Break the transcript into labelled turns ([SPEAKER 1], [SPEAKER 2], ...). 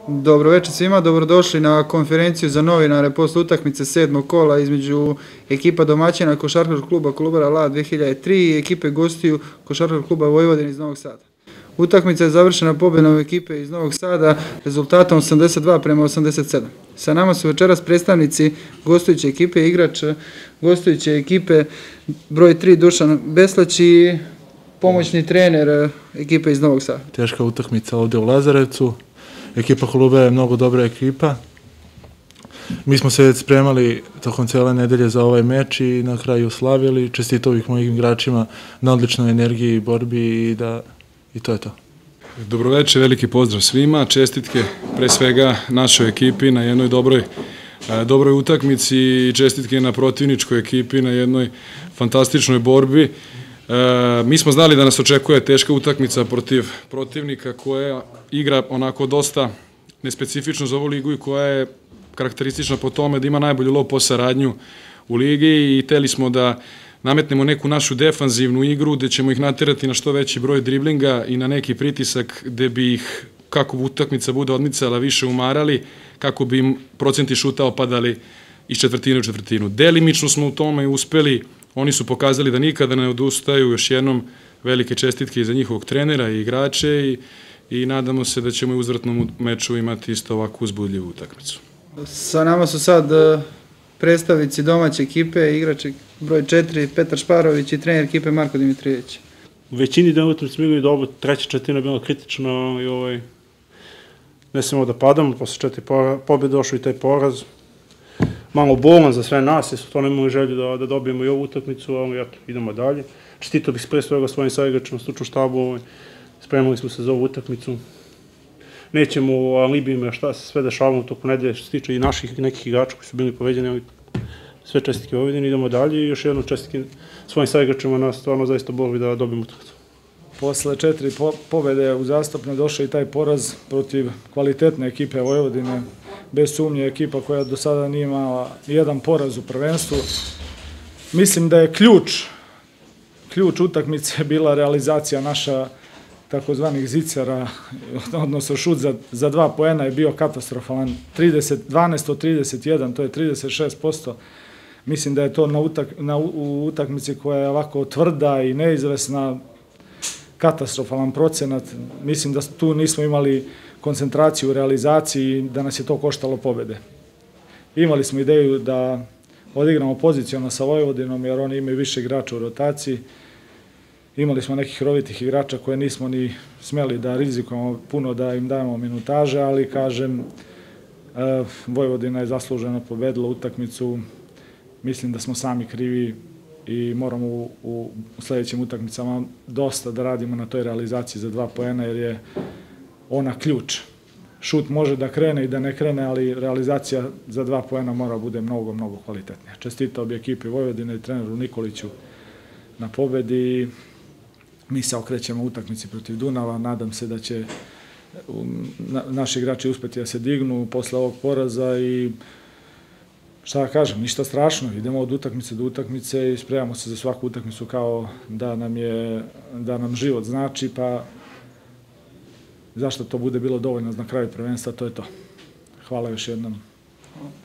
[SPEAKER 1] Dobro večer svima, dobrodošli na konferenciju za novinare posle utakmice 7. kola između ekipa domaćina Košarkaškog kluba Kolubara LA 2003 i ekipe gostiju Košarkaškog kluba Vojvodine iz Novog Sada. Utakmica je završena pobjedom ekipe iz Novog Sada rezultatom 82-87. Sa nama su večeras predstavnici gostujuće ekipe i igrač gostujuće ekipe broj 3 Dušan Beslać i pomoćni trener ekipe iz Novog Sada.
[SPEAKER 2] Teška utakmica ovdje u Lazarevcu. Ekipa Kolubara je mnogo dobra ekipa. Mi smo se već spremali tokom cijele nedelje za ovaj meč i na kraju slavili. Čestito ovih mojim igračima na odličnoj energiji i borbi i to je to.
[SPEAKER 3] Dobroveče, veliki pozdrav svima, čestitke pre svega našoj ekipi na jednoj dobroj utakmici i čestitke na protivničkoj ekipi na jednoj fantastičnoj borbi. Mi smo znali da nas očekuje teška utakmica protiv protivnika koja igra onako dosta nespecifično za ovu ligu i koja je karakteristična po tome da ima najbolju low post saradnju u ligi i hteli smo da nametnemo neku našu defanzivnu igru gde ćemo ih naterati na što veći broj driblinga i na neki pritisak gde bi ih, kako utakmica bude odmicala, više umarali, kako bi im procenti šuta opadali iz četvrtine u četvrtinu. Delimično smo u tome uspeli. Oni su pokazali da nikada ne odustaju, još jednom velike čestitke i za njihovog trenera i igrače i nadamo se da ćemo u uzvratnom meču imati isto ovakvu uzbudljivu utakmicu.
[SPEAKER 1] Sa nama su sad predstavnici domaće ekipe, igrač broj 4 Petar Šparović i trener ekipe Marko Dimitrijević.
[SPEAKER 4] U većini dana utakmice smo igrali dobro, treća četvrtina je bila kritična i ne smemo da padamo, posle 4 pobjede došao i taj poraz. Malo bolan za sve nas, jer su to nemali želju da dobijemo i ovu utakmicu, ali eto, idemo dalje. Čestitao bih pre svega svojim saigračima, stručnom štabu, spremali smo se za ovu utakmicu. Nećemo u alibijima šta se sve dešavamo u toku nedelje, što se tiče i naših nekih igrača koji su bili povedeni, ali sve čestitke Vojvodine, idemo dalje i još jednom čestitke svojim saigračima na stvarno zaista borbi da dobijemo utakmicu.
[SPEAKER 5] Posle 4 pobjede uzastopno došao i taj poraz protiv kvalitetne ekipe Vojvodine. Bez sumnje ekipa koja do sada nije imala jedan poraz u prvenstvu. Mislim da je ključ utakmice bila realizacija naša takozvanih zicara, odnosno šut za 2 poena je bio katastrofalan. 12 od 31, to je 36%. Mislim da je to u utakmici koja je ovako tvrda i neizvesna, katastrofalan procenat. Mislim da tu nismo imali koncentraciju u realizaciji i da nas je to koštalo pobjede. Imali smo ideju da odigramo pozicionno sa Vojvodinom jer oni imaju više igrača u rotaciji. Imali smo nekih rovitih igrača koje nismo ni smeli da rizikujemo puno da im dajemo minutaže, ali kažem, Vojvodina je zasluženo pobedila utakmicu. Mislim da smo sami krivi i moramo u sledećim utakmicama dosta da radimo na toj realizaciji za 2 poena jer je ona ključ. Šut može da krene i da ne krene, ali realizacija za 2 poena mora bude mnogo, mnogo kvalitetnija. Čestitao bi ekipi Vojvodine i treneru Nikoliću na pobedi. Mi se okrećemo u utakmici protiv Dunava. Nadam se da će naši igrači uspeti da se dignu posle ovog poraza i šta da kažem, ništa strašno. Idemo od utakmice do utakmice i spremamo se za svaku utakmicu kao da nam život znači, pa zašto to bude bilo dovoljno na kraju prvenstva, to je to. Hvala još jednom.